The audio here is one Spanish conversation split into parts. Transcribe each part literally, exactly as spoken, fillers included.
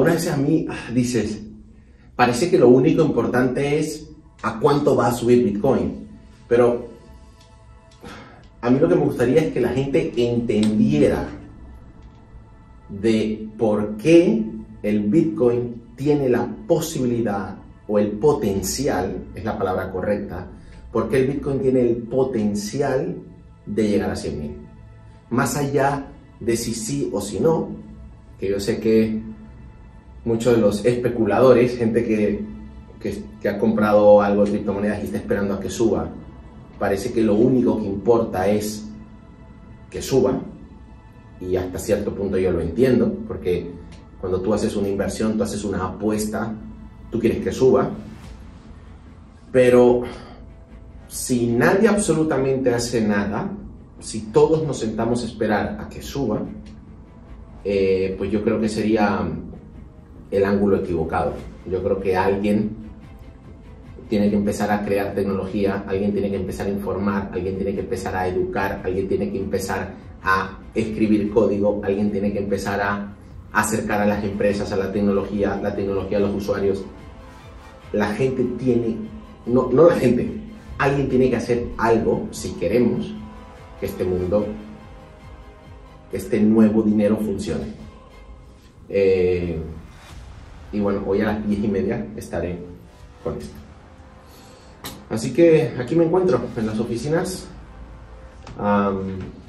algunas veces a mí dices, parece que lo único importante es a cuánto va a subir Bitcoin, pero a mí lo que me gustaría es que la gente entendiera de por qué el Bitcoin tiene la posibilidad o el potencial, es la palabra correcta, por qué el Bitcoin tiene el potencial de llegar a cien mil. Más allá de si sí o si no, que yo sé que muchos de los especuladores, gente que, que, que ha comprado algo de criptomonedas y está esperando a que suba, parece que lo único que importa es que suba, y hasta cierto punto yo lo entiendo, porque cuando tú haces una inversión, tú haces una apuesta, tú quieres que suba, pero si nadie absolutamente hace nada, si todos nos sentamos a esperar a que suba, eh, pues yo creo que sería el ángulo equivocado. Yo creo que alguien tiene que empezar a crear tecnología, alguien tiene que empezar a informar, alguien tiene que empezar a educar, alguien tiene que empezar a escribir código, alguien tiene que empezar a acercar a las empresas a la tecnología, la tecnología a los usuarios. La gente tiene, no, no la gente, alguien tiene que hacer algo si queremos que este mundo, que este nuevo dinero funcione. Eh, y bueno, hoy a las diez y media estaré con esto. Así que aquí me encuentro en las oficinas um,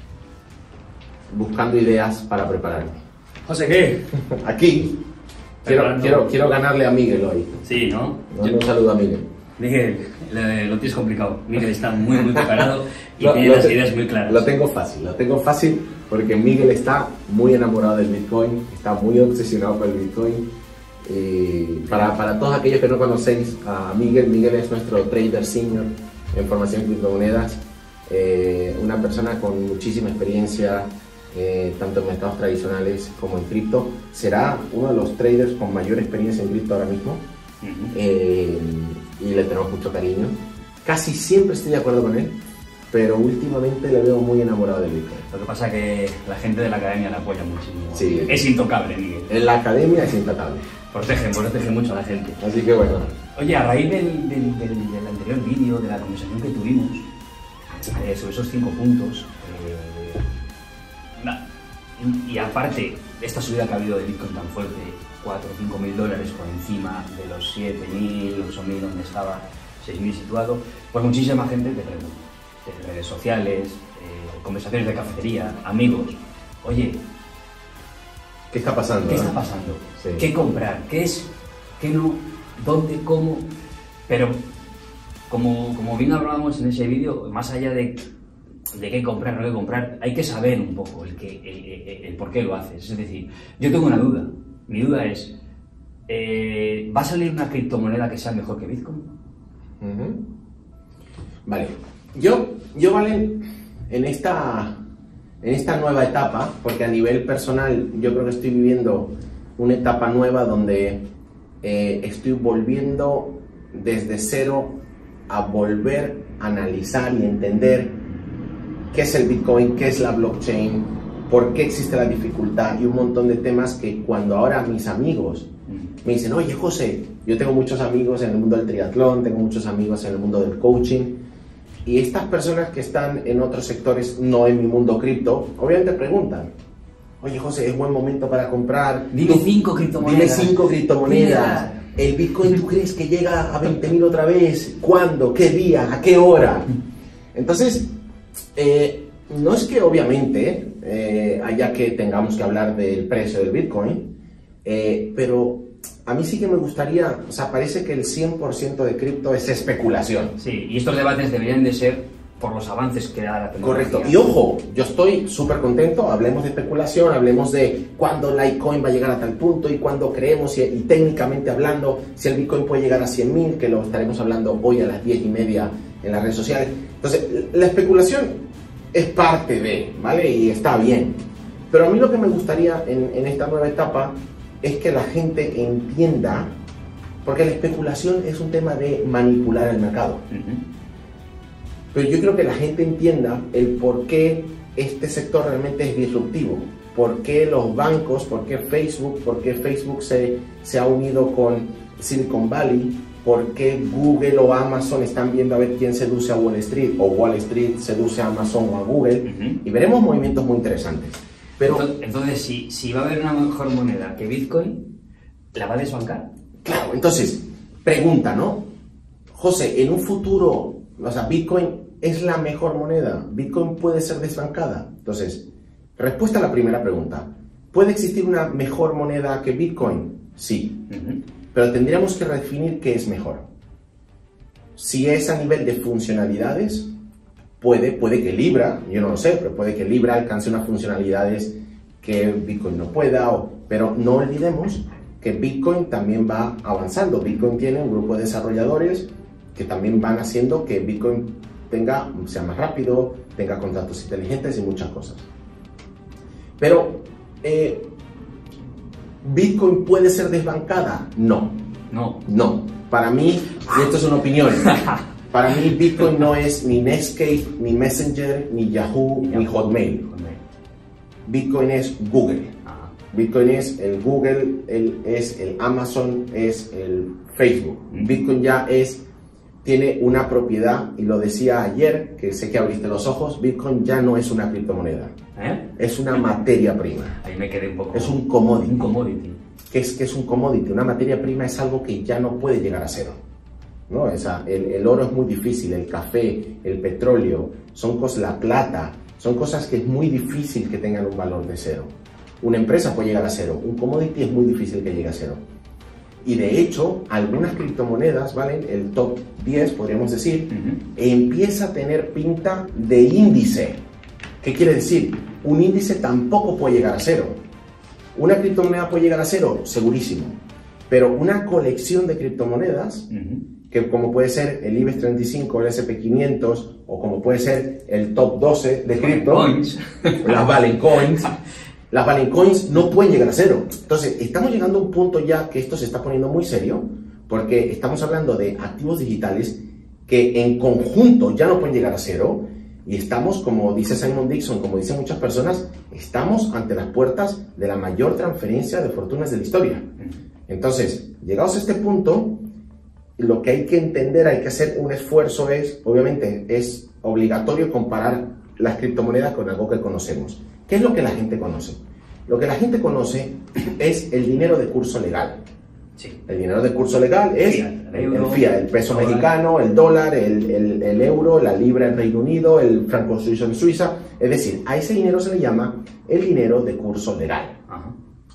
buscando ideas para prepararme. José, ¿qué? Aquí quiero, quiero, quiero ganarle a Miguel hoy. Sí, ¿no? Yo... Un saludo a Miguel. Miguel, lo tienes complicado. Miguel está muy, muy preparado y lo, tiene lo las te, ideas muy claras. Lo tengo fácil, lo tengo fácil porque Miguel está muy enamorado del Bitcoin, está muy obsesionado por el Bitcoin. Y para, para todos aquellos que no conocéis a Miguel, Miguel es nuestro trader senior en formación en criptomonedas, eh, una persona con muchísima experiencia, eh, tanto en mercados tradicionales como en cripto. Será uno de los traders con mayor experiencia en cripto ahora mismo. Uh-huh. eh, y le tenemos mucho cariño. Casi siempre estoy de acuerdo con él, pero últimamente le veo muy enamorado del Bitcoin. Lo que pasa es que la gente de la academia le apoya muchísimo. Sí, es intocable, Miguel. En la academia es intocable. Protege, protege mucho a la gente. Así que bueno. Oye, a raíz del, del, del, del anterior vídeo, de la conversación que tuvimos eh, sobre esos cinco puntos, eh, na, y, y aparte de esta subida que ha habido de Bitcoin tan fuerte, cuatro o cinco mil dólares por encima de los siete mil, ocho mil donde estaba, seis mil situado, pues muchísima gente te pregunta, de redes sociales, eh, conversaciones de cafetería, amigos, oye, ¿qué está pasando? ¿Qué ¿no? está pasando? Sí. ¿Qué comprar? ¿Qué es? ¿Qué no? ¿Dónde? ¿Cómo? Pero, como, como bien hablábamos en ese vídeo, más allá de, de qué comprar, no qué comprar, hay que saber un poco el, que, el, el, el por qué lo haces. Es decir, yo tengo una duda. Mi duda es, eh, ¿va a salir una criptomoneda que sea mejor que Bitcoin? Uh-huh. Vale. Yo, yo vale, en esta... en esta nueva etapa, porque a nivel personal yo creo que estoy viviendo una etapa nueva donde eh, estoy volviendo desde cero a volver a analizar y entender qué es el Bitcoin, qué es la blockchain, por qué existe la dificultad y un montón de temas que cuando ahora mis amigos me dicen, oye José, yo tengo muchos amigos en el mundo del triatlón, tengo muchos amigos en el mundo del coaching. Y estas personas que están en otros sectores, no en mi mundo cripto, obviamente preguntan, oye José, ¿es buen momento para comprar? Dime cinco criptomonedas. Dime cinco criptomonedas. ¿El Bitcoin tú crees que llega a veinte mil otra vez? ¿Cuándo? ¿Qué día? ¿A qué hora? Entonces, eh, no es que obviamente eh, haya que tengamos que hablar del precio del Bitcoin, eh, pero a mí sí que me gustaría, o sea, parece que el cien por ciento de cripto es especulación. Sí, y estos debates deberían de ser por los avances que da la tecnología. Correcto. Y ojo, yo estoy súper contento, hablemos de especulación, hablemos de cuándo Litecoin va a llegar a tal punto y cuándo creemos y, y técnicamente hablando si el Bitcoin puede llegar a cien mil, que lo estaremos hablando hoy a las diez y media en las redes sociales. Entonces, la especulación es parte de, ¿vale? Y está bien. Pero a mí lo que me gustaría en, en esta nueva etapa es que la gente entienda, porque la especulación es un tema de manipular el mercado. Uh-huh. Pero yo creo que la gente entienda el por qué este sector realmente es disruptivo. por qué los bancos, por qué Facebook, por qué Facebook se, se ha unido con Silicon Valley, por qué Google o Amazon están viendo a ver quién seduce a Wall Street, o Wall Street seduce a Amazon o a Google, uh-huh. y veremos movimientos muy interesantes. Pero, entonces, entonces si, si va a haber una mejor moneda que Bitcoin, ¿la va a desbancar? Claro, entonces, pregunta, ¿no? José, en un futuro, o sea, Bitcoin es la mejor moneda, Bitcoin puede ser desbancada. Entonces, respuesta a la primera pregunta, ¿puede existir una mejor moneda que Bitcoin? Sí, uh-huh. pero tendríamos que redefinir qué es mejor. Si es a nivel de funcionalidades, puede, puede que Libra, yo no lo sé, pero puede que Libra alcance unas funcionalidades que Bitcoin no pueda, o, pero no olvidemos que Bitcoin también va avanzando. Bitcoin tiene un grupo de desarrolladores que también van haciendo que Bitcoin tenga, sea más rápido, tenga contratos inteligentes y muchas cosas. Pero, eh, ¿Bitcoin puede ser desbancada? No. No. No. Para mí, y esto es una opinión, para mí Bitcoin no es ni Netscape, ni Messenger, ni Yahoo, ni Hotmail. Bitcoin es Google. Bitcoin es el Google, el, es el Amazon, es el Facebook. Bitcoin ya es, tiene una propiedad, y lo decía ayer, que sé que abriste los ojos, Bitcoin ya no es una criptomoneda. ¿Eh? Es una materia prima. Ahí me quedé un poco... Es un commodity. Un commodity. ¿Qué es, qué es un commodity? Una materia prima es algo que ya no puede llegar a cero, ¿no? Esa, el, el oro es muy difícil, el café, el petróleo, son cosas, la plata, son cosas que es muy difícil que tengan un valor de cero. Una empresa puede llegar a cero, un commodity es muy difícil que llegue a cero. Y de hecho, algunas criptomonedas, ¿vale? El top diez, podríamos decir, uh-huh. empieza a tener pinta de índice. ¿Qué quiere decir? Un índice tampoco puede llegar a cero. ¿Una criptomoneda puede llegar a cero? Segurísimo. Pero una colección de criptomonedas, uh-huh. que como puede ser el IBEX treinta y cinco, el ese and pe quinientos, o como puede ser el top doce de cripto, las Valen Coins, las Valen Coins no pueden llegar a cero. Entonces, estamos llegando a un punto ya que esto se está poniendo muy serio, porque estamos hablando de activos digitales que en conjunto ya no pueden llegar a cero, y estamos, como dice Simon Dixon, como dicen muchas personas, estamos ante las puertas de la mayor transferencia de fortunas de la historia. Entonces, llegados a este punto, lo que hay que entender, hay que hacer un esfuerzo es, obviamente, es obligatorio comparar las criptomonedas con algo que conocemos. ¿Qué es lo que la gente conoce? Lo que la gente conoce es el dinero de curso legal. Sí. El dinero de curso legal es Fiat, el, el, euro, el fiat, el peso dólar. mexicano, el dólar, el, el, el euro, la libra en Reino Unido, el franco suizo en Suiza. Es decir, a ese dinero se le llama el dinero de curso legal. Ajá.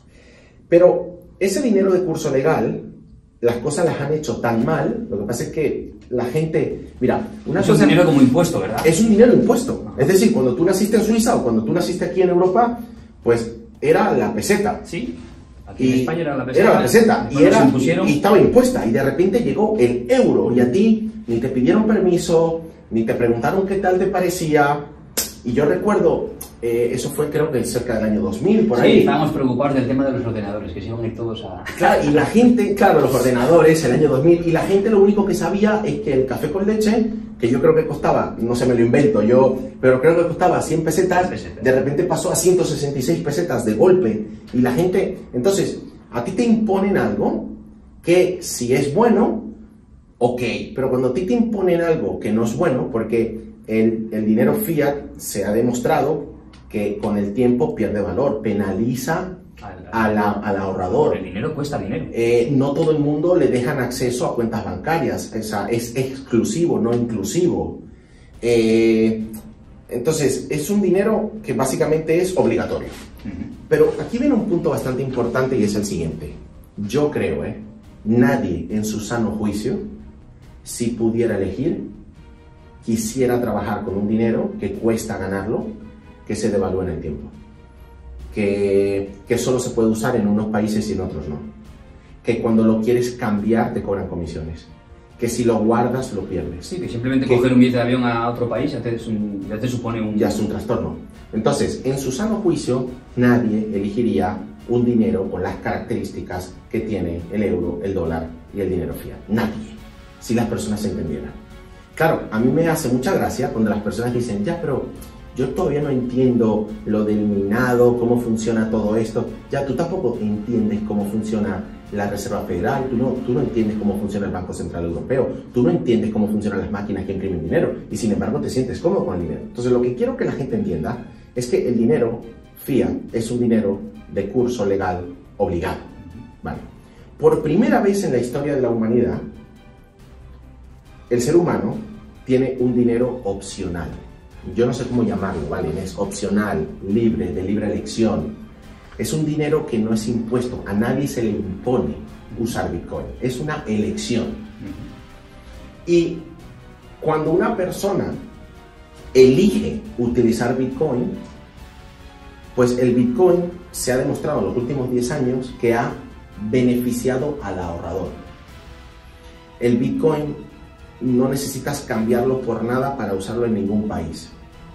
Pero ese dinero de curso legal, las cosas las han hecho tan mal, lo que pasa es que la gente, mira, una es cosa, un dinero como impuesto, ¿verdad? Es un dinero impuesto. Ajá. Es decir, cuando tú naciste en Suiza o cuando tú naciste aquí en Europa, pues era la peseta. Sí. Aquí Y en España era la peseta. Era la peseta y, era, impusieron... y estaba impuesta. Y de repente llegó el euro y a ti ni te pidieron permiso, ni te preguntaron qué tal te parecía. Y yo recuerdo, eh, eso fue creo que cerca del año dos mil, por sí, ahí. Sí, estábamos preocupados del tema de los ordenadores, que se iban a ir todos a... Claro, y la gente, claro, los ordenadores, el año dos mil, y la gente lo único que sabía es que el café con leche, que yo creo que costaba, no se me lo invento yo, pero creo que costaba cien pesetas, pesetas, de repente pasó a ciento sesenta y seis pesetas de golpe, y la gente, entonces, a ti te imponen algo que si es bueno, ok, pero cuando a ti te imponen algo que no es bueno, porque el, el dinero fiat se ha demostrado que con el tiempo pierde valor, penaliza a la, al ahorrador. El dinero cuesta dinero. Eh, no todo el mundo le dejan acceso a cuentas bancarias, o sea, es exclusivo, no inclusivo. Eh, entonces, es un dinero que básicamente es obligatorio. Uh-huh. Pero aquí viene un punto bastante importante y es el siguiente. Yo creo, ¿eh? Nadie en su sano juicio, si pudiera elegir, quisiera trabajar con un dinero que cuesta ganarlo, que se devalúa en el tiempo. Que, que solo se puede usar en unos países y en otros no. Que cuando lo quieres cambiar te cobran comisiones. Que si lo guardas lo pierdes. Sí, que simplemente que, coger un billete de avión a otro país ya te, es un, ya te supone un... Ya es un trastorno. Entonces, en su sano juicio, nadie elegiría un dinero con las características que tiene el euro, el dólar y el dinero fiat. Nadie. Si las personas se entendieran. Claro, a mí me hace mucha gracia cuando las personas dicen, ya, pero yo todavía no entiendo lo del minado, cómo funciona todo esto. Ya, tú tampoco entiendes cómo funciona la Reserva Federal, tú no, tú no entiendes cómo funciona el Banco Central Europeo, tú no entiendes cómo funcionan las máquinas que imprimen dinero, y sin embargo te sientes cómodo con el dinero. Entonces, lo que quiero que la gente entienda es que el dinero fiat es un dinero de curso legal obligado. ¿Vale? Por primera vez en la historia de la humanidad, el ser humano tiene un dinero opcional. Yo no sé cómo llamarlo, ¿vale? Es opcional, libre, de libre elección. Es un dinero que no es impuesto, a nadie se le impone usar Bitcoin, es una elección. Y cuando una persona elige utilizar Bitcoin, pues el Bitcoin se ha demostrado en los últimos diez años que ha beneficiado al ahorrador. El Bitcoin no necesitas cambiarlo por nada para usarlo en ningún país.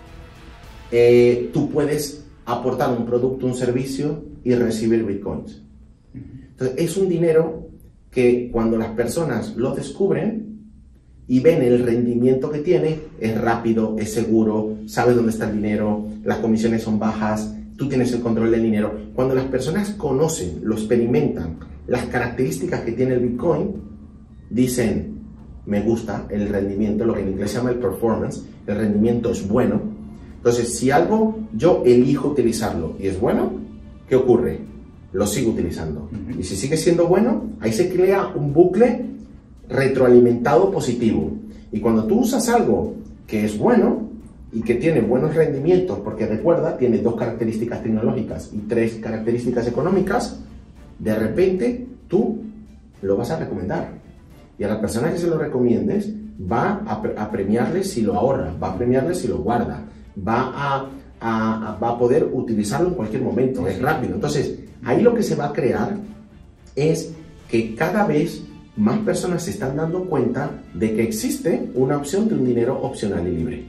Eh, tú puedes aportar un producto, un servicio y recibir Bitcoins. Entonces, es un dinero que cuando las personas lo descubren y ven el rendimiento que tiene, es rápido, es seguro, sabes dónde está el dinero, las comisiones son bajas, tú tienes el control del dinero. Cuando las personas conocen, lo experimentan, las características que tiene el Bitcoin, dicen, me gusta el rendimiento, lo que en inglés se llama el performance, el rendimiento es bueno. Entonces, si algo yo elijo utilizarlo y es bueno, ¿qué ocurre? Lo sigo utilizando. Uh-huh. Y si sigue siendo bueno, ahí se crea un bucle retroalimentado positivo. Y cuando tú usas algo que es bueno y que tiene buenos rendimientos, porque recuerda, tiene dos características tecnológicas y tres características económicas, de repente tú lo vas a recomendar. Y a la persona que se lo recomiendes va a, pre a premiarle si lo ahorra, va a premiarle si lo guarda, va a, a, a, va a poder utilizarlo en cualquier momento, es rápido. Entonces, ahí lo que se va a crear es que cada vez más personas se están dando cuenta de que existe una opción de un dinero opcional y libre.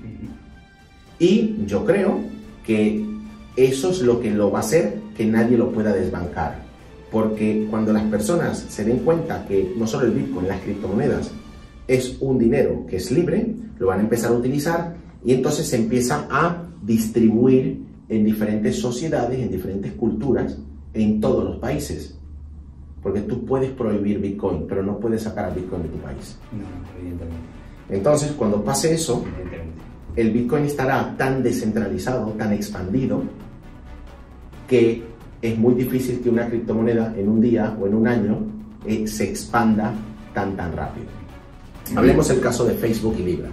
Y yo creo que eso es lo que lo va a hacer que nadie lo pueda desbancar. Porque cuando las personas se den cuenta que no solo el Bitcoin, las criptomonedas, es un dinero que es libre, lo van a empezar a utilizar y entonces se empieza a distribuir en diferentes sociedades, en diferentes culturas, en todos los países. Porque tú puedes prohibir Bitcoin, pero no puedes sacar a Bitcoin de tu país. No, evidentemente. Entonces, cuando pase eso, el Bitcoin estará tan descentralizado, tan expandido, que es muy difícil que una criptomoneda en un día o en un año eh, se expanda tan tan rápido. Hablemos del caso de Facebook y Libra.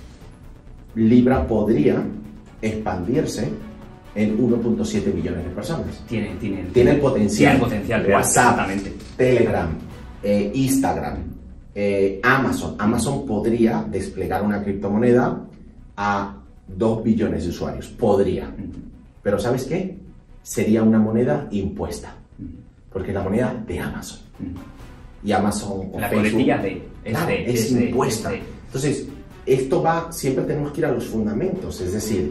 Libra podría expandirse en uno punto siete billones de personas. Tiene, tiene, tiene el potencial. Tiene el potencial. WhatsApp, Telegram, eh, Instagram, eh, Amazon. Amazon podría desplegar una criptomoneda a dos billones de usuarios. Podría. Pero ¿sabes qué? Sería una moneda impuesta, porque es la moneda de Amazon. Y Amazon o la Facebook, coletilla de, es, claro, de, es, es impuesta. De, es de. Entonces, esto va, siempre tenemos que ir a los fundamentos, es decir,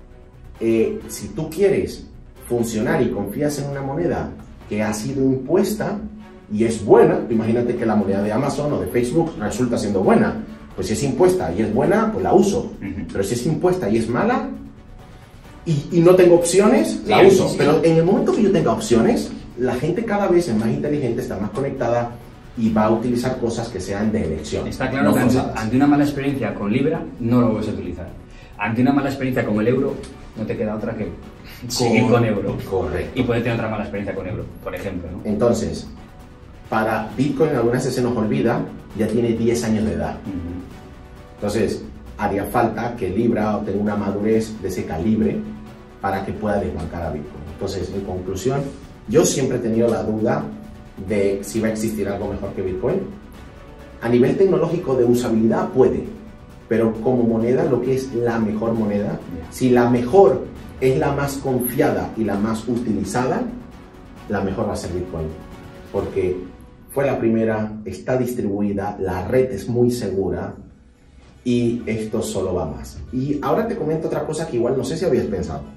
eh, si tú quieres funcionar y confías en una moneda que ha sido impuesta y es buena, imagínate que la moneda de Amazon o de Facebook resulta siendo buena, pues si es impuesta y es buena, pues la uso, uh-huh. Pero si es impuesta y es mala, Y, y no tengo opciones, la sí, uso. Sí, sí. Pero en el momento que yo tenga opciones, la gente cada vez es más inteligente, está más conectada y va a utilizar cosas que sean de elección. Está claro no que ante, ante una mala experiencia con Libra, no lo vas a utilizar. Ante una mala experiencia con el euro, no te queda otra que seguir con, con euro. Correcto. Y puede tener otra mala experiencia con euro, por ejemplo, ¿no? Entonces, para Bitcoin, algunas veces se nos olvida, ya tiene diez años de edad. Uh-huh. Entonces, haría falta que Libra tenga una madurez de ese calibre para que pueda desbancar a Bitcoin. Entonces, en conclusión, yo siempre he tenido la duda de si va a existir algo mejor que Bitcoin. A nivel tecnológico de usabilidad puede, pero como moneda, lo que es la mejor moneda, si la mejor es la más confiada y la más utilizada, la mejor va a ser Bitcoin, porque fue la primera, está distribuida, la red es muy segura y esto solo va más. Y ahora te comento otra cosa que igual no sé si habías pensado.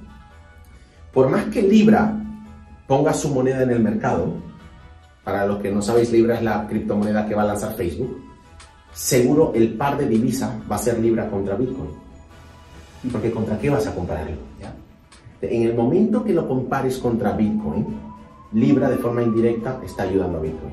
Por más que Libra ponga su moneda en el mercado, para los que no sabéis, Libra es la criptomoneda que va a lanzar Facebook, seguro el par de divisa va a ser Libra contra Bitcoin. Porque ¿contra qué vas a compararlo? ¿Ya? En el momento que lo compares contra Bitcoin, Libra de forma indirecta está ayudando a Bitcoin.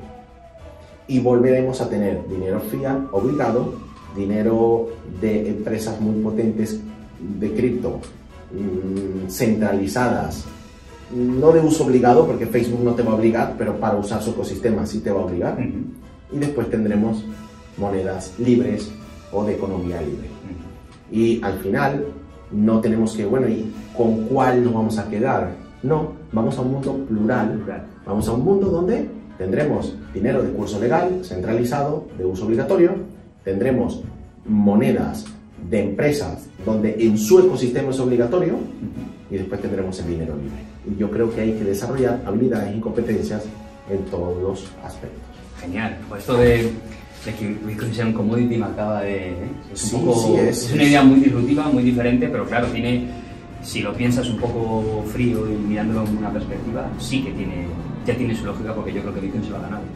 Y volveremos a tener dinero fiat obligado, dinero de empresas muy potentes de cripto, mmm, centralizadas, no de uso obligado, porque Facebook no te va a obligar, pero para usar su ecosistema sí te va a obligar. Uh-huh. Y después tendremos monedas libres o de economía libre. Uh-huh. Y al final no tenemos que, bueno, ¿y con cuál nos vamos a quedar? No, vamos a un mundo plural. plural. Vamos a un mundo donde tendremos dinero de curso legal, centralizado, de uso obligatorio, tendremos monedas de empresas donde en su ecosistema es obligatorio, uh-huh. y después tendremos el dinero libre. Y yo creo que hay que desarrollar habilidades y competencias en todos los aspectos. Genial. Pues esto de, de que Bitcoin sea un commodity me acaba de... ¿eh? Es, un sí, poco, sí, es, es una idea muy disruptiva, muy diferente, pero claro, tiene, si lo piensas un poco frío y mirándolo en una perspectiva, sí que tiene, ya tiene su lógica, porque yo creo que Bitcoin se lo ha ganado.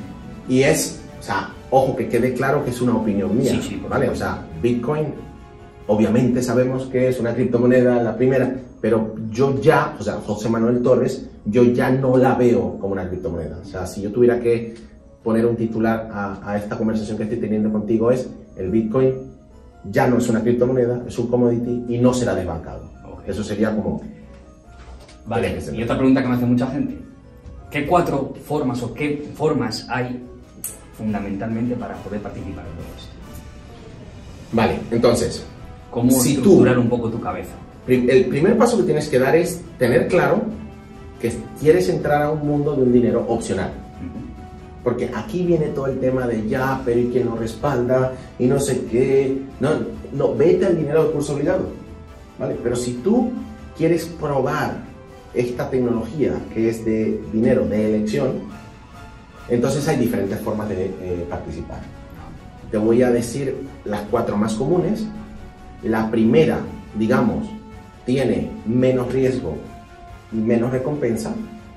Y es, o sea, ojo, que quede claro que es una opinión mía, sí, sí, ¿vale? O sea, Bitcoin, obviamente sabemos que es una criptomoneda, la primera, pero yo ya, o sea, José Manuel Torres, yo ya no la veo como una criptomoneda. O sea, si yo tuviera que poner un titular a, a esta conversación que estoy teniendo contigo es: el Bitcoin ya no es una criptomoneda, es un commodity y no será desbancado. Okay. Eso sería como... Vale, y otra pregunta que me hace mucha gente: ¿qué cuatro formas o qué formas hay fundamentalmente para poder participar en todo esto? Vale, entonces... ¿Cómo si estructurar tú, un poco tu cabeza? El primer paso que tienes que dar es tener claro que quieres entrar a un mundo de un dinero opcional. Uh-huh. Porque aquí viene todo el tema de ya, pero ¿y quién lo respalda? Y no sé qué. No, no, vete al dinero de curso obligado, ¿vale? Pero si tú quieres probar esta tecnología que es de dinero de elección, entonces hay diferentes formas de eh, participar. Te voy a decir las cuatro más comunes. La primera, digamos, tiene menos riesgo y menos recompensa,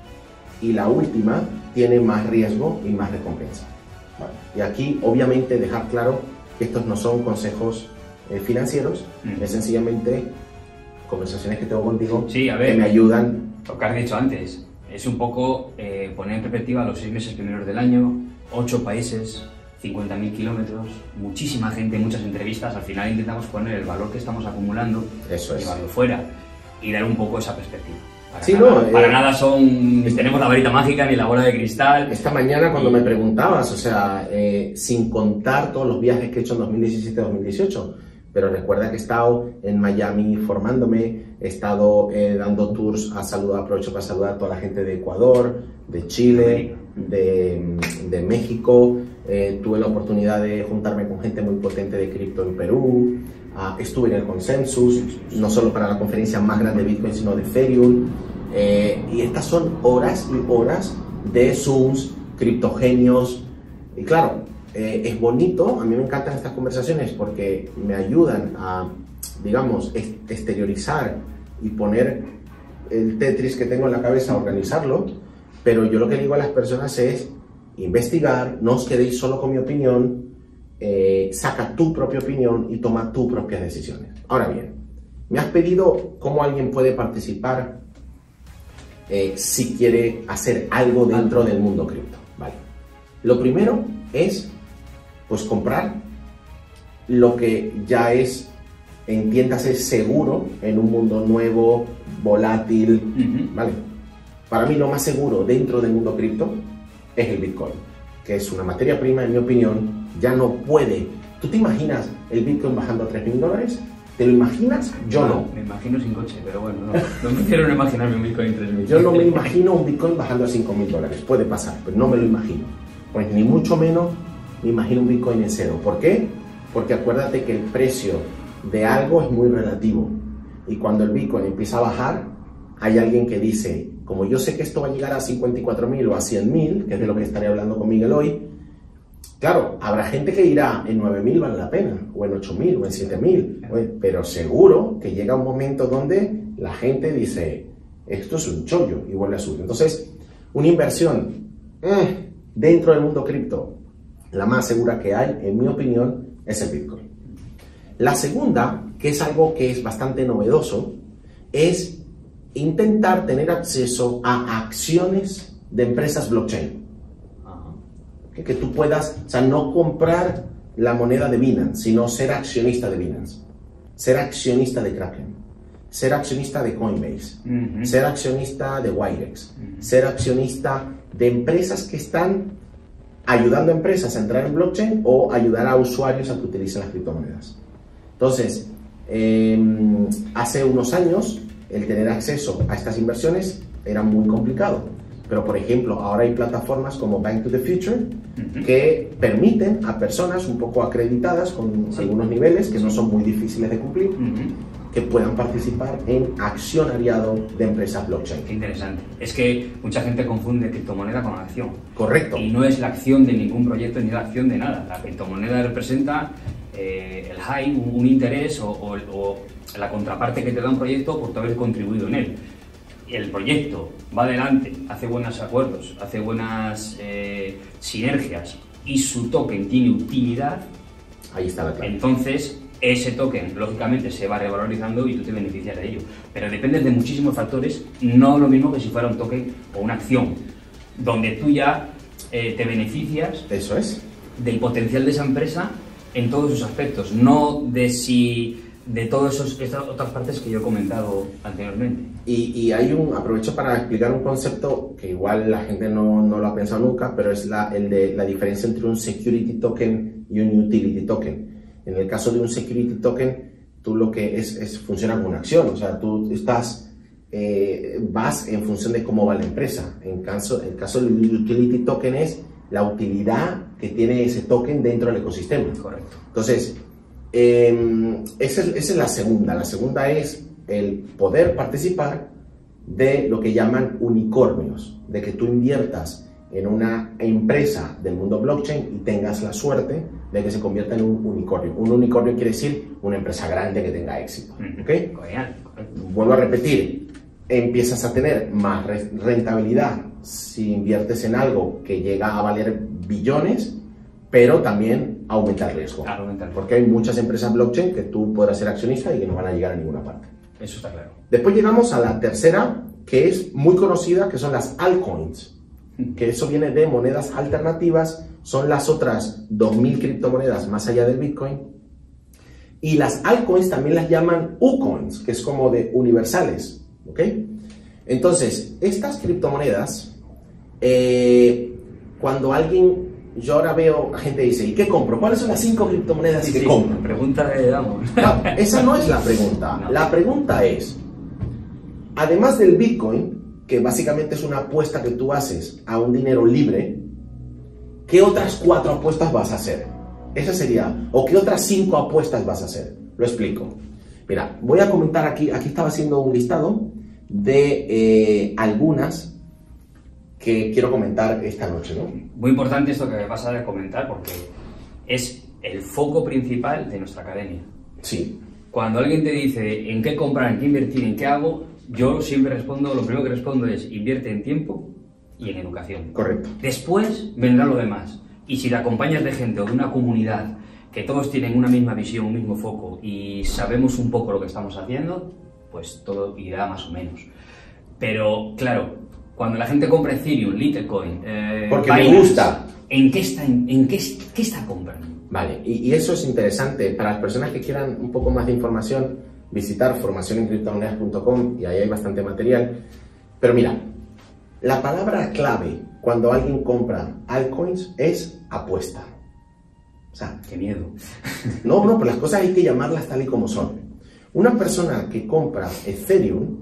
y la última tiene más riesgo y más recompensa. ¿Vale? Y aquí, obviamente, dejar claro que estos no son consejos eh, financieros, mm. es sencillamente conversaciones que tengo contigo, sí, a ver, que me ayudan. Lo que has dicho antes, es un poco eh, poner en perspectiva los seis meses primeros del año, ocho países, cincuenta mil kilómetros, muchísima gente, muchas entrevistas. Al final intentamos poner el valor que estamos acumulando, eso es, llevarlo fuera y dar un poco esa perspectiva. Para, sí, nada, no, para eh, nada son, tenemos la varita mágica ni la bola de cristal. Esta mañana cuando y... me preguntabas, o sea, eh, sin contar todos los viajes que he hecho en dos mil diecisiete dos mil dieciocho, pero recuerda que he estado en Miami formándome, he estado eh, dando tours a saludar, aprovecho para saludar a toda la gente de Ecuador, de Chile, de, de México. Eh, tuve la oportunidad de juntarme con gente muy potente de cripto en Perú, uh, estuve en el Consensus, no solo para la conferencia más grande de Bitcoin, sino de Ethereum, eh, y estas son horas y horas de Zooms, criptogenios, y claro, eh, es bonito, a mí me encantan estas conversaciones porque me ayudan a, digamos, exteriorizar y poner el Tetris que tengo en la cabeza, organizarlo, pero yo lo que digo a las personas es: investigar, no os quedéis solo con mi opinión, eh, saca tu propia opinión y toma tus propias decisiones. Ahora bien, me has pedido cómo alguien puede participar eh, si quiere hacer algo dentro del mundo cripto. Vale. Lo primero es, pues, comprar lo que ya es, entiéndase, seguro en un mundo nuevo, volátil, uh-huh. ¿vale? Para mí lo más seguro dentro del mundo cripto es el Bitcoin, que es una materia prima, en mi opinión, ya no puede. ¿Tú te imaginas el Bitcoin bajando a tres mil dólares? ¿Te lo imaginas? Yo no. no. Me imagino sin coche, pero bueno, no, no me quiero imaginarme un Bitcoin en tres mil. Yo no me imagino un Bitcoin bajando a cinco mil dólares. Puede pasar, pero no me lo imagino. Pues ni mucho menos me imagino un Bitcoin en cero. ¿Por qué? Porque acuérdate que el precio de algo es muy relativo. Y cuando el Bitcoin empieza a bajar, hay alguien que dice: como yo sé que esto va a llegar a cincuenta y cuatro mil o a cien mil, que es de lo que estaré hablando con Miguel hoy, claro, habrá gente que dirá: en nueve mil vale la pena, o en ocho mil, o en siete mil, pero seguro que llega un momento donde la gente dice: esto es un chollo, y vuelve a subir. Entonces, una inversión eh, dentro del mundo cripto, la más segura que hay, en mi opinión, es el Bitcoin. La segunda, que es algo que es bastante novedoso, es intentar tener acceso a acciones de empresas blockchain. Que, que tú puedas, o sea, no comprar la moneda de Binance, sino ser accionista de Binance, ser accionista de Kraken, ser accionista de Coinbase, uh-huh. ser accionista de Wirex, uh-huh. ser accionista de empresas que están ayudando a empresas a entrar en blockchain o ayudar a usuarios a que utilicen las criptomonedas. Entonces, eh, hace unos años, el tener acceso a estas inversiones era muy complicado. Pero, por ejemplo, ahora hay plataformas como Bank to the Future uh-huh. que permiten a personas un poco acreditadas con sí. algunos niveles que sí. no son muy difíciles de cumplir, uh-huh. que puedan participar en accionariado de empresas blockchain. Qué interesante. Es que mucha gente confunde criptomoneda con acción. Correcto. Y no es la acción de ningún proyecto ni la acción de nada. La criptomoneda representa eh, el hype, un, un interés o, o, o la contraparte que te da un proyecto por haber contribuido en él. El proyecto va adelante, hace buenos acuerdos, hace buenas eh, sinergias y su token tiene utilidad, ahí está la clave. Entonces ese token lógicamente se va revalorizando y tú te beneficias de ello. Pero depende de muchísimos factores, no lo mismo que si fuera un token o una acción, donde tú ya eh, te beneficias. Eso es. Del potencial de esa empresa en todos sus aspectos, no de si... de todas estas otras partes que yo he comentado anteriormente. Y, y hay un, aprovecho para explicar un concepto que igual la gente no, no lo ha pensado nunca, pero es la, el de la diferencia entre un security token y un utility token. En el caso de un security token, tú lo que es, es funciona como una acción, o sea, tú estás, eh, vas en función de cómo va la empresa. En caso, el caso del utility token es la utilidad que tiene ese token dentro del ecosistema. Correcto. Entonces, Eh, esa, es, esa es la segunda. La segunda es el poder participar de lo que llaman unicornios, de que tú inviertas en una empresa del mundo blockchain y tengas la suerte de que se convierta en un unicornio. Un unicornio quiere decir una empresa grande que tenga éxito. ¿Okay? Vuelvo a repetir, empiezas a tener más rentabilidad si inviertes en algo que llega a valer billones, pero también aumenta el riesgo. Claro, aumenta el riesgo. Porque hay muchas empresas blockchain que tú podrás ser accionista y que no van a llegar a ninguna parte. Eso está claro. Después llegamos a la tercera, que es muy conocida, que son las altcoins. Que eso viene de monedas alternativas, son las otras dos mil criptomonedas más allá del Bitcoin. Y las altcoins también las llaman ucoins, que es como de universales. ¿Ok? Entonces, estas criptomonedas, eh, cuando alguien... Yo ahora veo a gente que dice, ¿y qué compro? ¿Cuáles son las cinco criptomonedas sí, que sí, compro? Pregunta de damos. No, esa no es la pregunta. No. La pregunta es, además del Bitcoin, que básicamente es una apuesta que tú haces a un dinero libre, ¿qué otras cuatro apuestas vas a hacer? Esa sería, o ¿qué otras cinco apuestas vas a hacer? Lo explico. Mira, voy a comentar aquí, aquí estaba haciendo un listado de eh, algunas que quiero comentar esta noche, ¿no? Muy importante esto que me pasa de comentar porque es el foco principal de nuestra academia. Sí. Cuando alguien te dice en qué comprar, en qué invertir, en qué hago, yo siempre respondo, lo primero que respondo es invierte en tiempo y en educación. Correcto. Después vendrá lo demás. Y si te acompañas de gente o de una comunidad que todos tienen una misma visión, un mismo foco y sabemos un poco lo que estamos haciendo, pues todo irá más o menos. Pero, claro, cuando la gente compra Ethereum, Litecoin, eh, porque Binance, me gusta. ¿En qué está, en, en qué, qué está comprando? Vale, y, y eso es interesante. Para las personas que quieran un poco más de información, visitar formación en criptomonedas punto com y ahí hay bastante material. Pero mira, la palabra clave cuando alguien compra altcoins es apuesta. O sea, qué miedo. No, no, pero las cosas hay que llamarlas tal y como son. Una persona que compra Ethereum,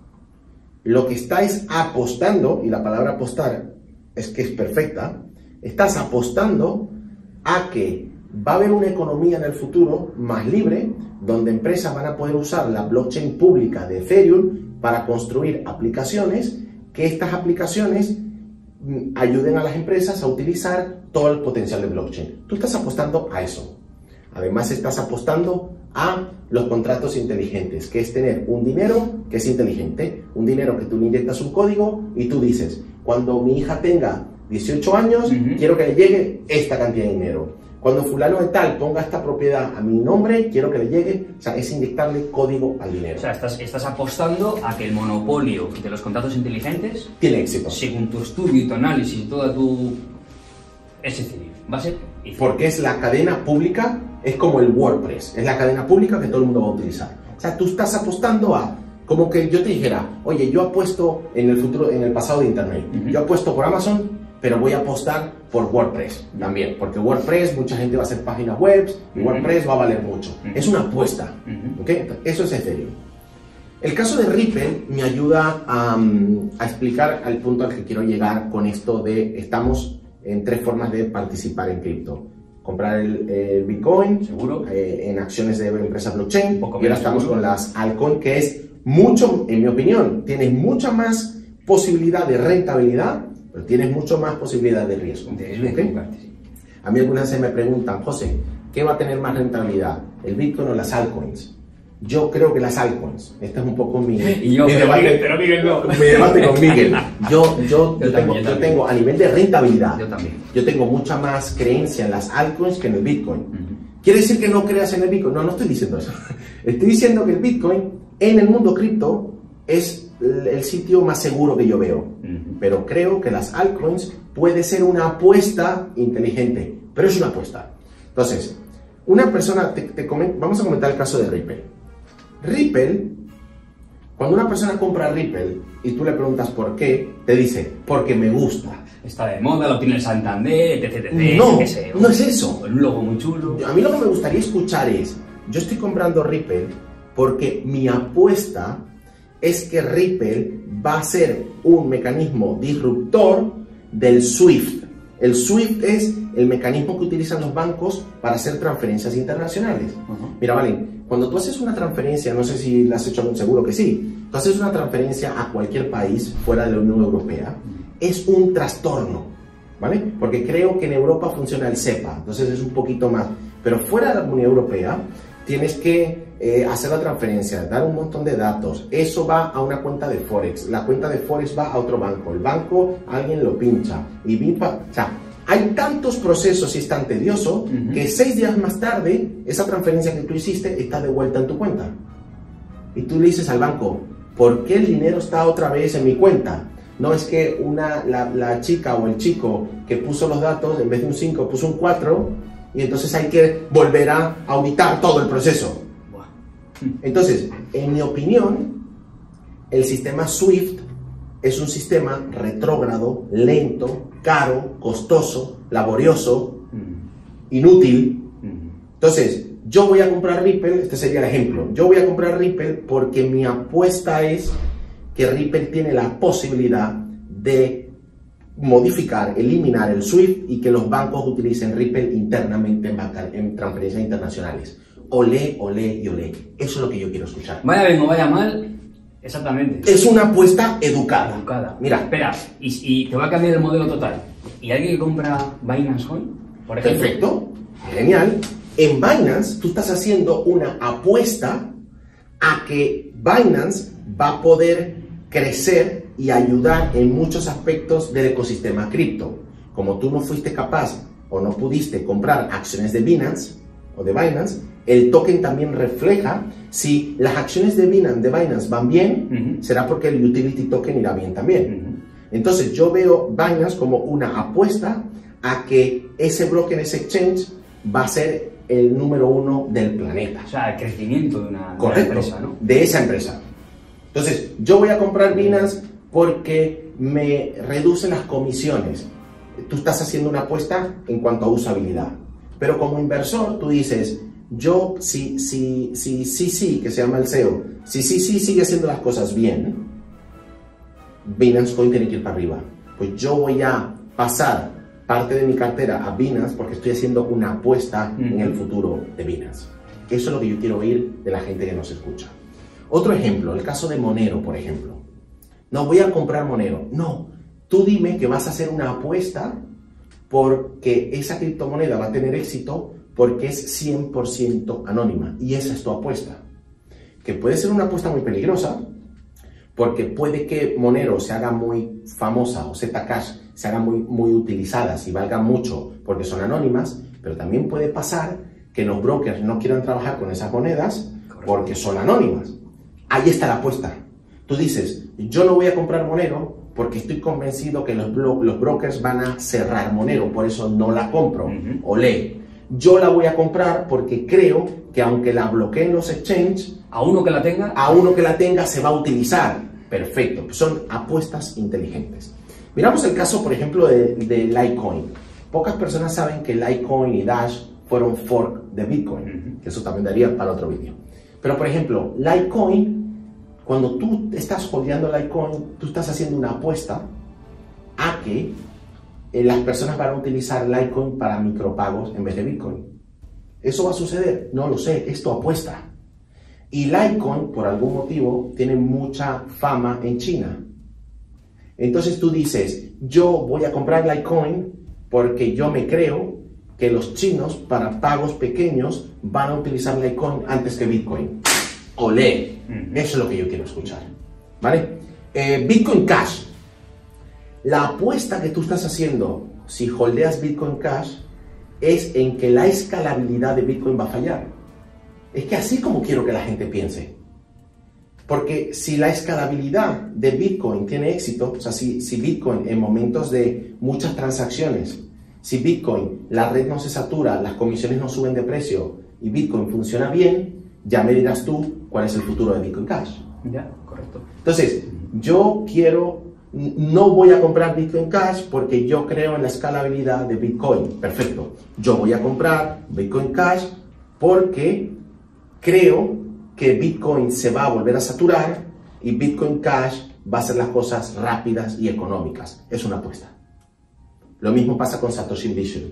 lo que está es apostando, y la palabra apostar es que es perfecta, estás apostando a que va a haber una economía en el futuro más libre, donde empresas van a poder usar la blockchain pública de Ethereum para construir aplicaciones, que estas aplicaciones ayuden a las empresas a utilizar todo el potencial de blockchain. Tú estás apostando a eso. Además, estás apostando a los contratos inteligentes, que es tener un dinero que es inteligente, un dinero que tú le inyectas un código y tú dices, cuando mi hija tenga dieciocho años, uh-huh. quiero que le llegue esta cantidad de dinero. cuando fulano de tal ponga esta propiedad a mi nombre, quiero que le llegue, o sea, es inyectarle código al dinero. O sea, estás, estás apostando a que el monopolio de los contratos inteligentes tiene éxito. Según tu estudio y tu análisis y toda tu... es decir, va a ser... Porque es la cadena pública, es como el WordPress, es la cadena pública que todo el mundo va a utilizar. O sea, tú estás apostando a... Como que yo te dijera, oye, yo apuesto en el futuro, en el pasado de Internet. Uh-huh. Yo apuesto por Amazon, pero voy a apostar por WordPress también. Porque WordPress, mucha gente va a hacer páginas web y uh-huh. WordPress va a valer mucho. Uh-huh. Es una apuesta. Uh-huh. ¿Okay? Eso es Ethereum. El caso de Ripple me ayuda a, a explicar al punto al que quiero llegar con esto de estamos en tres formas de participar en cripto. Comprar el, el Bitcoin, seguro, eh, en acciones de empresas blockchain, y ahora estamos seguro. Con las altcoins, que es mucho, en mi opinión, tienes mucha más posibilidad de rentabilidad, pero tienes mucho más posibilidad de riesgo. De riesgo, ¿okay? Sí. A mí algunas veces me preguntan, José, ¿qué va a tener más rentabilidad, el Bitcoin o las altcoins? Yo creo que las altcoins. Este es un poco mi, y yo, mi pero debate, Miguel, pero Miguel no. mi debate con Miguel. Yo, yo, yo, yo, tengo, también, yo, yo tengo, a nivel de rentabilidad, yo, también. yo tengo mucha más creencia en las altcoins que en el Bitcoin. Uh-huh. ¿Quiere decir que no creas en el Bitcoin? No, no estoy diciendo eso. Estoy diciendo que el Bitcoin en el mundo cripto es el sitio más seguro que yo veo. Uh-huh. Pero creo que las altcoins puede ser una apuesta inteligente, pero es una apuesta. Entonces, una persona, te, te coment, vamos a comentar el caso de Ripple. Ripple, cuando una persona compra Ripple y tú le preguntas por qué, te dice, porque me gusta. Está de moda, lo tiene el Santander, etcétera, etcétera. No, qué sé, no es eso. Un logo muy chulo. A mí lo que me gustaría escuchar es, yo estoy comprando Ripple porque mi apuesta es que Ripple va a ser un mecanismo disruptor del SWIFT. El SWIFT es el mecanismo que utilizan los bancos para hacer transferencias internacionales. Uh-huh. Mira, Valen, cuando tú haces una transferencia, no sé si la has hecho, seguro que sí, tú haces una transferencia a cualquier país fuera de la Unión Europea, uh-huh. es un trastorno, ¿vale? Porque creo que en Europa funciona el SEPA, entonces es un poquito más. Pero fuera de la Unión Europea, tienes que eh, hacer la transferencia, dar un montón de datos. Eso va a una cuenta de Forex. La cuenta de Forex va a otro banco. El banco, alguien lo pincha. Y pincha. O sea, hay tantos procesos y es tan tedioso uh-huh. que seis días más tarde, esa transferencia que tú hiciste está de vuelta en tu cuenta. Y tú le dices al banco, ¿por qué el dinero está otra vez en mi cuenta? No es que una, la, la chica o el chico que puso los datos, en vez de un cinco, puso un cuatro, y entonces hay que volver a auditar todo el proceso. Entonces, en mi opinión, el sistema SWIFT es un sistema retrógrado, lento, caro, costoso, laborioso, inútil. Entonces, yo voy a comprar Ripple, este sería el ejemplo, yo voy a comprar Ripple porque mi apuesta es que Ripple tiene la posibilidad de modificar, eliminar el SWIFT y que los bancos utilicen Ripple internamente en, banca, en transferencias internacionales. Olé, olé y olé. Eso es lo que yo quiero escuchar. Vaya bien o vaya mal, exactamente. Es una apuesta educada. Educada. Mira. Espera, y, y te va a cambiar el modelo total. ¿Y alguien que compra Binance Coin, por ejemplo? Perfecto, genial. En Binance tú estás haciendo una apuesta a que Binance va a poder crecer y ayudar en muchos aspectos del ecosistema cripto. Como tú no fuiste capaz o no pudiste comprar acciones de Binance o de Binance, el token también refleja si las acciones de Binance, de Binance van bien, uh-huh. será porque el utility token irá bien también. Uh-huh. Entonces yo veo Binance como una apuesta a que ese broker, ese exchange, va a ser el número uno del planeta. O sea, el crecimiento de una, de una empresa, ¿no? De esa empresa. Entonces, yo voy a comprar Binance porque me reduce las comisiones. Tú estás haciendo una apuesta en cuanto a usabilidad. Pero como inversor, tú dices, yo, si, si, si, si, si, que se llama el S E O, si, si, si sigue haciendo las cosas bien, Binance Coin tiene que ir para arriba. Pues yo voy a pasar parte de mi cartera a Binance porque estoy haciendo una apuesta mm. en el futuro de Binance. Eso es lo que yo quiero oír de la gente que nos escucha. Otro ejemplo, el caso de Monero, por ejemplo. No voy a comprar Monero. No, tú dime que vas a hacer una apuesta porque esa criptomoneda va a tener éxito porque es cien por ciento anónima. Y esa es tu apuesta. Que puede ser una apuesta muy peligrosa porque puede que Monero se haga muy famosa o Zcash se haga muy, muy utilizadas y valga mucho porque son anónimas, Pero también puede pasar que los brokers no quieran trabajar con esas monedas porque son anónimas. Ahí está la apuesta. Tú dices, yo no voy a comprar Monero porque estoy convencido que los, los brokers van a cerrar Monero, por eso no la compro. Uh-huh. Olé. Yo la voy a comprar porque creo que aunque la bloqueen los exchanges, a uno que la tenga, a uno que la tenga se va a utilizar. Perfecto. Son apuestas inteligentes. Miramos el caso, por ejemplo, de, de Litecoin. Pocas personas saben que Litecoin y Dash fueron fork de Bitcoin. Uh-huh. Eso también daría para otro vídeo. Pero, por ejemplo, Litecoin, cuando tú estás holdeando Litecoin, tú estás haciendo una apuesta a que eh, las personas van a utilizar Litecoin para micropagos en vez de Bitcoin. ¿Eso va a suceder? No lo sé, esto apuesta. Y Litecoin, por algún motivo, tiene mucha fama en China. Entonces tú dices, yo voy a comprar Litecoin porque yo me creo que los chinos para pagos pequeños van a utilizar Litecoin antes que Bitcoin. Olé, eso es lo que yo quiero escuchar. ¿Vale? Eh, Bitcoin Cash. La apuesta que tú estás haciendo si holdeas Bitcoin Cash es en que la escalabilidad de Bitcoin va a fallar. Es que así como quiero que la gente piense. Porque si la escalabilidad de Bitcoin tiene éxito, o sea, si, si Bitcoin en momentos de muchas transacciones, si Bitcoin, la red no se satura, las comisiones no suben de precio y Bitcoin funciona bien, ya me dirás tú cuál es el futuro de Bitcoin Cash. Ya, correcto. Entonces, yo quiero, no voy a comprar Bitcoin Cash porque yo creo en la escalabilidad de Bitcoin. Perfecto. Yo voy a comprar Bitcoin Cash porque creo que Bitcoin se va a volver a saturar y Bitcoin Cash va a hacer las cosas rápidas y económicas. Es una apuesta. Lo mismo pasa con Satoshi Vision.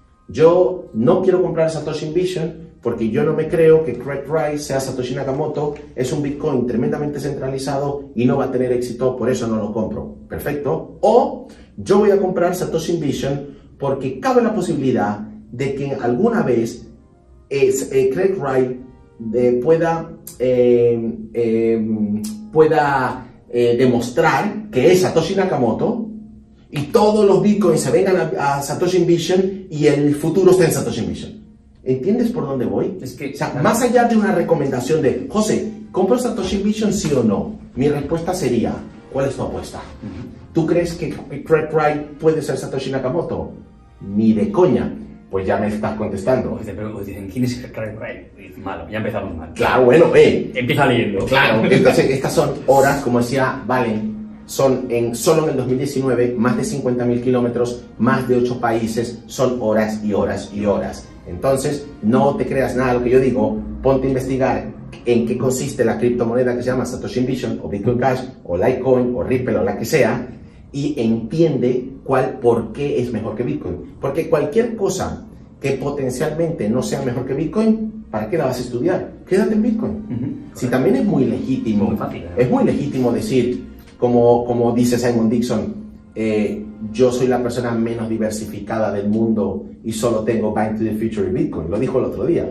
Yo no quiero comprar Satoshi Vision porque yo no me creo que Craig Wright sea Satoshi Nakamoto, es un Bitcoin tremendamente centralizado y no va a tener éxito, por eso no lo compro. Perfecto. O yo voy a comprar Satoshi Vision porque cabe la posibilidad de que alguna vez es, eh, Craig Wright eh, pueda, eh, eh, pueda eh, demostrar que es Satoshi Nakamoto y todos los bitcoins se vengan a, a Satoshi Vision y el futuro está en Satoshi Vision. ¿Entiendes por dónde voy? Es que, o sea, más allá de una recomendación de, José, ¿compro Satoshi Vision sí o no? Mi respuesta sería, ¿cuál es tu apuesta? Uh-huh. ¿Tú crees que Craig Wright puede ser Satoshi Nakamoto? Ni de coña. Pues ya me estás contestando. Pero dicen, ¿quién es Craig Wright? Malo, ya empezamos mal. Claro, bueno, eh. Empieza leyendo. Claro, entonces estas son horas, como decía Valen, son en, solo en el dos mil diecinueve, más de cincuenta mil kilómetros, más de ocho países, son horas y horas y horas. Entonces, no te creas nada de lo que yo digo, ponte a investigar en qué consiste la criptomoneda que se llama Satoshi Vision, o Bitcoin Cash, o Litecoin, o Ripple, o la que sea, y entiende cuál, por qué es mejor que Bitcoin. Porque cualquier cosa que potencialmente no sea mejor que Bitcoin, ¿para qué la vas a estudiar? Quédate en Bitcoin. Uh-huh. Si también es muy legítimo, muy fácil, ¿eh? Es muy legítimo decir, como, como dice Simon Dixon, eh, yo soy la persona menos diversificada del mundo y solo tengo Bank to the Future y Bitcoin. Lo dijo el otro día.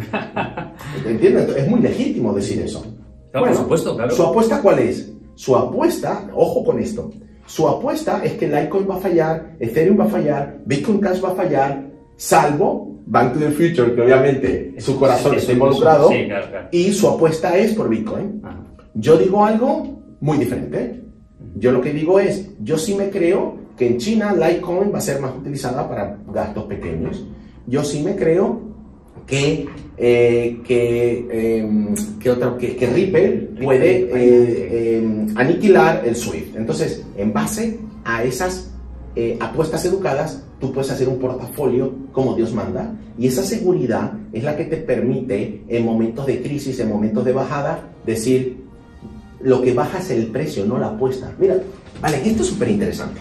¿Entiendes? Es muy legítimo decir eso. Claro, bueno, por supuesto, claro. ¿Su apuesta cuál es? Su apuesta, ojo con esto, su apuesta es que Litecoin va a fallar, Ethereum va a fallar, Bitcoin Cash va a fallar, salvo Bank to the Future, que obviamente es, su corazón es, está es, involucrado, sí, claro, claro. Y su apuesta es por Bitcoin. Ajá. Yo digo algo muy diferente. Yo lo que digo es, yo sí me creo que en China Litecoin va a ser más utilizada para gastos pequeños. Yo sí me creo que, eh, que, eh, que, otra, que, que Ripple puede eh, eh, aniquilar el SWIFT. Entonces, en base a esas eh, apuestas educadas, tú puedes hacer un portafolio como Dios manda. Y esa seguridad es la que te permite, en momentos de crisis, en momentos de bajada, decir, lo que baja es el precio, no la apuesta. Mira, vale, esto es súper interesante.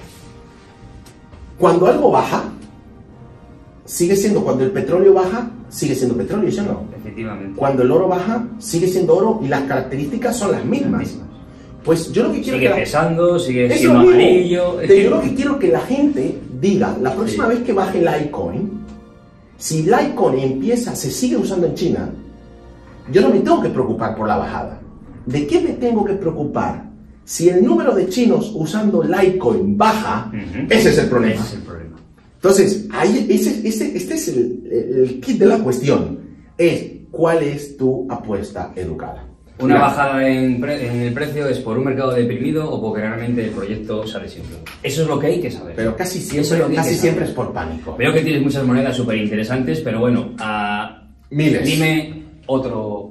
Cuando algo baja, sigue siendo, cuando el petróleo baja, sigue siendo petróleo, ¿sí o no? Efectivamente. Cuando el oro baja, sigue siendo oro y las características son las mismas. Las mismas. Pues yo lo que quiero sigue que la... pesando, sigue siendo amarillo. Pero yo lo que quiero que la gente diga, la próxima sí. vez que baje Litecoin, si Litecoin empieza, se sigue usando en China, yo no me tengo que preocupar por la bajada. ¿De qué me tengo que preocupar? Si el número de chinos usando Litecoin baja, uh-huh. ese es el problema. Ese es el problema. Entonces, ahí, ese, ese, este es el, el kit de la cuestión. Es, ¿cuál es tu apuesta educada? Una Claro. bajada en, pre en el precio es por un mercado deprimido o porque realmente el proyecto sale siempre. Eso es lo que hay que saber. Pero casi Eso es siempre, lo que hay casi que siempre saber. es por pánico. Veo que tienes muchas monedas súper interesantes, pero bueno, uh, Miles. dime otro...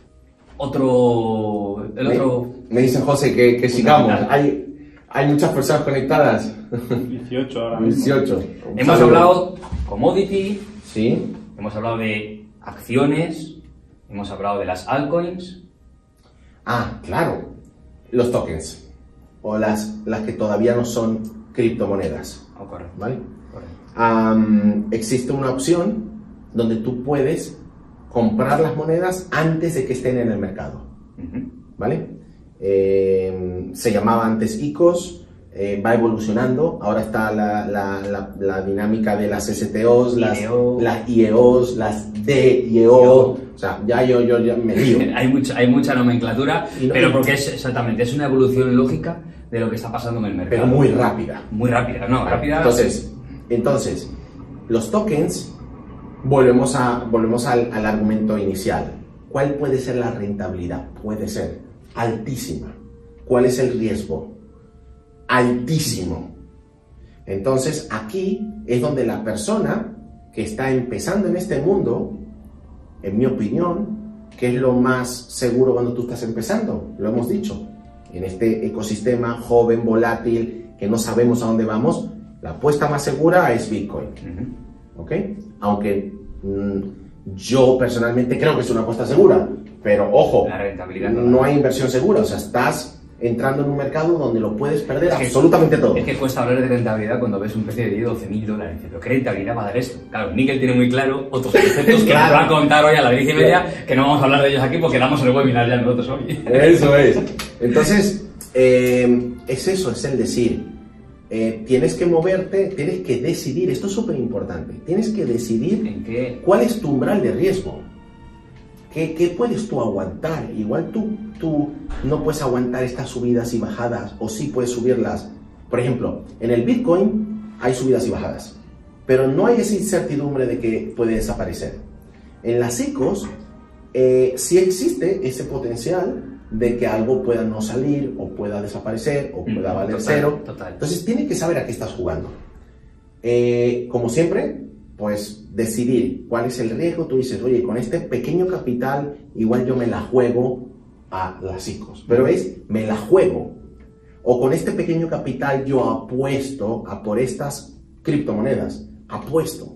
Otro... El otro... Me, me dice José que, que sigamos. Hay, hay muchas personas conectadas. dieciocho ahora mismo. dieciocho. Hemos Saludos. hablado commodity, Sí. hemos hablado de acciones, hemos hablado de las altcoins. Ah, claro. Los tokens. O las, las que todavía no son criptomonedas. Oh, correcto, ¿Vale? correcto. Am, existe una opción donde tú puedes comprar las monedas antes de que estén en el mercado. Ujú. ¿Vale? Eh, se llamaba antes I C O S, eh, va evolucionando. Ahora está la, la, la, la dinámica de las S T Os, las, I E O. las I E Os, las D I E O. O sea, ya yo, yo, yo me lío. Hay mucha, hay mucha nomenclatura, Y no- pero porque es exactamente, es una evolución lógica de lo que está pasando en el mercado. Pero muy rápida. Muy rápida, no, rápida. Entonces, entonces los tokens, volvemos, a, volvemos al, al argumento inicial. ¿Cuál puede ser la rentabilidad? Puede ser altísima. ¿Cuál es el riesgo? Altísimo. Entonces, aquí es donde la persona que está empezando en este mundo, en mi opinión, ¿qué es lo más seguro cuando tú estás empezando? Lo hemos dicho. En este ecosistema joven, volátil, que no sabemos a dónde vamos, la apuesta más segura es Bitcoin. Ujú. ¿Ok? Aunque mmm, yo personalmente creo que es una apuesta segura, pero ojo, La rentabilidad no no da. hay inversión segura. O sea, estás entrando en un mercado donde lo puedes perder Es que- absolutamente todo. Es que cuesta hablar de rentabilidad cuando ves un precio de doce mil dólares. Pero ¿qué rentabilidad va a dar esto? Claro, Miguel tiene muy claro otros conceptos que Claro. nos va a contar hoy a las diez y media, que no vamos a hablar de ellos aquí porque damos el webinar ya nosotros hoy. Eso es. Entonces, eh, es eso, es el decir. Eh, tienes que moverte, tienes que decidir, esto es súper importante, tienes que decidir ¿En qué? cuál es tu umbral de riesgo. ¿Qué, qué puedes tú aguantar? Igual tú, tú no puedes aguantar estas subidas y bajadas, o sí puedes subirlas. Por ejemplo, en el Bitcoin hay subidas y bajadas, pero no hay esa incertidumbre de que puede desaparecer. En las I C Os eh, sí existe ese potencial de que algo pueda no salir, o pueda desaparecer, o pueda Mm, valer total, cero. total. Entonces tienes que saber a qué estás jugando. Eh, como siempre, pues decidir cuál es el riesgo. Tú dices, oye, con este pequeño capital igual yo me la juego a las I C Os, pero es, me la juego. O con este pequeño capital yo apuesto a por estas criptomonedas, apuesto.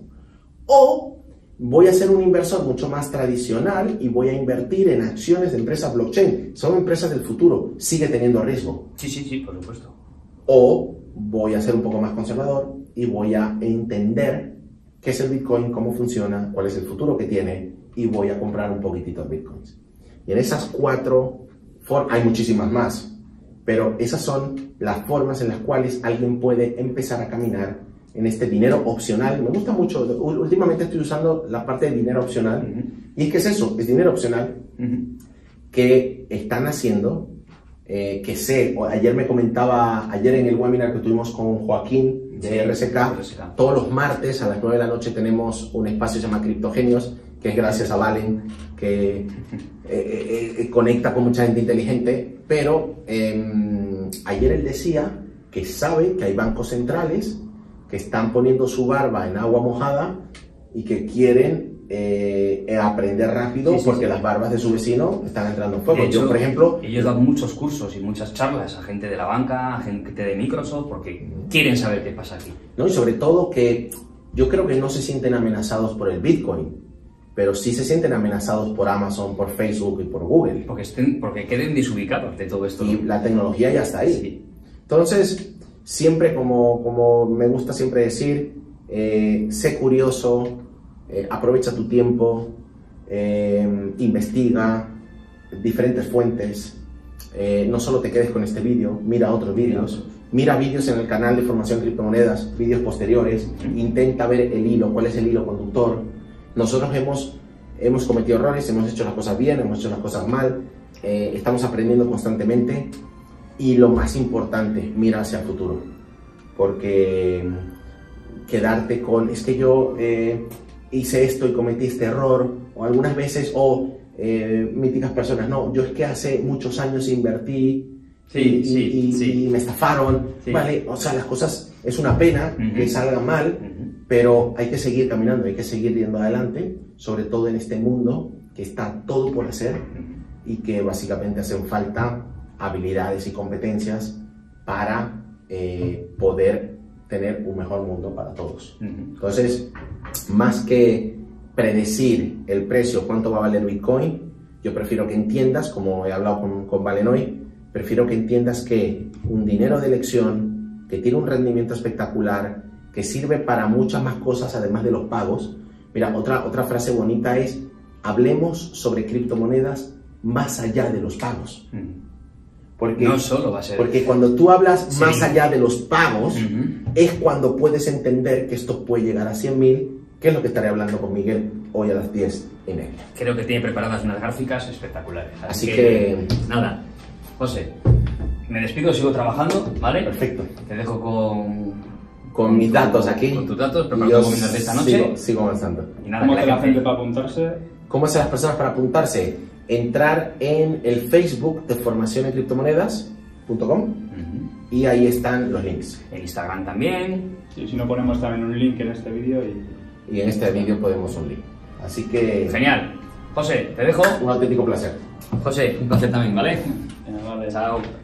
O voy a ser un inversor mucho más tradicional y voy a invertir en acciones de empresas blockchain. Son empresas del futuro, sigue teniendo riesgo. Sí, sí, sí, por supuesto. O voy a ser un poco más conservador y voy a entender qué es el Bitcoin, cómo funciona, cuál es el futuro que tiene, y voy a comprar un poquitito de Bitcoins. Y en esas cuatro formas, hay muchísimas más, pero esas son las formas en las cuales alguien puede empezar a caminar en este dinero opcional. Me gusta mucho, últimamente estoy usando la parte de dinero opcional, Ujú. y es que es eso, es dinero opcional Ujú. que están haciendo, eh, que sé, o ayer me comentaba, ayer en el webinar que tuvimos con Joaquín de Sí, R S K, R S K. todos los martes a las nueve de la noche tenemos un espacio que se llama Criptogenios, que es gracias a Valen, que eh, eh, eh, conecta con mucha gente inteligente, pero eh, ayer él decía que sabe que hay bancos centrales que están poniendo su barba en agua mojada y que quieren eh, aprender rápido, Sí, sí, porque sí. las barbas de su vecino están entrando en fuego. De hecho, Yo, por ejemplo, ellos dan muchos cursos y muchas charlas a gente de la banca, a gente de Microsoft, porque quieren saber qué pasa aquí. ¿no? Y sobre todo que yo creo que no se sienten amenazados por el Bitcoin, pero sí se sienten amenazados por Amazon, por Facebook y por Google. Porque, estén, porque queden desubicados de todo esto. Y la tecnología ya está ahí. Sí. Entonces, siempre como, como me gusta siempre decir, eh, sé curioso, eh, aprovecha tu tiempo, eh, investiga diferentes fuentes, eh, no solo te quedes con este vídeo, mira otros vídeos, mira vídeos en el canal de Formación Criptomonedas, vídeos posteriores, Ujú. intenta ver el hilo, cuál es el hilo conductor. Nosotros hemos, hemos cometido errores, hemos hecho las cosas bien, hemos hecho las cosas mal, eh, estamos aprendiendo constantemente, y lo más importante, mira hacia el futuro, porque quedarte con, es que yo eh, hice esto y cometí este error, o algunas veces, o eh, míticas personas, no, yo es que hace muchos años invertí Sí, y, sí, y, sí. y me estafaron, Sí. ¿vale? O sea, las cosas, es una pena Uh-huh. que salgan mal, Uh-huh. pero hay que seguir caminando, hay que seguir yendo adelante, sobre todo en este mundo que está todo por hacer y que básicamente hacen falta habilidades y competencias para eh, poder tener un mejor mundo para todos. Uh-huh. Entonces, más que predecir el precio, cuánto va a valer Bitcoin, yo prefiero que entiendas, como he hablado con, con Valen hoy, prefiero que entiendas que un dinero de elección que tiene un rendimiento espectacular, que sirve para muchas más cosas además de los pagos. Mira, otra, otra frase bonita es, hablemos sobre criptomonedas más allá de los pagos. Uh-huh. Porque, No solo va a ser... porque cuando tú hablas Sí. más allá de los pagos, Uh-huh. es cuando puedes entender que esto puede llegar a cien mil, que es lo que estaré hablando con Miguel hoy a las diez y media. Creo que tiene preparadas unas gráficas espectaculares. Así que... Nada, José, me despido, sigo trabajando, ¿vale? Perfecto. Te dejo con... Con mis datos aquí. Con tus datos, y preparando yo comidas de esta noche. Sigo, sigo avanzando. Y nada, ¿Cómo que hace la gente gente... para apuntarse? ¿Cómo hacen las personas para apuntarse? Entrar en el Facebook de formación en criptomonedas punto com Uh-huh. y ahí están los links. En Instagram también. Y si no, ponemos también un link en este vídeo y... Y en este vídeo podemos un link. Así que... Genial. José, te dejo. Un auténtico placer. José, un placer también, ¿vale? Eh, vale. Chao.